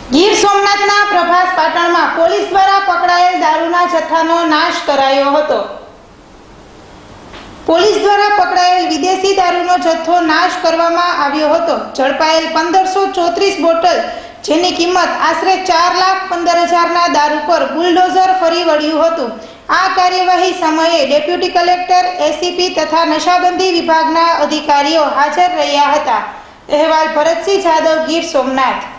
ગીર સોમનાથના પ્રભાસ પાટણમાં પોલીસ દ્વારા પકડાયેલ દારૂના જથ્થાનો નાશ કરાયો હતો। પોલીસ દ્વારા પકડાયેલ વિદેશી દારૂનો જથ્થો નાશ કરવામાં આવ્યો હતો। ઝડપાયેલ 1534 બોટલ, જેની કિંમત આશરે 4,15,000ના દારૂ પર બુલડોઝર ફરી વળ્યું હતું। આ કાર્યવાહી સમયે ડેપ્યુટી કલેક્ટર, એસીપી તથા નશાબંધી વિભાગના અધિકારીઓ હાજર રહ્યા હતા। અહેવાલ ભરતસિંહ જાદવ, ગીર સોમનાથ।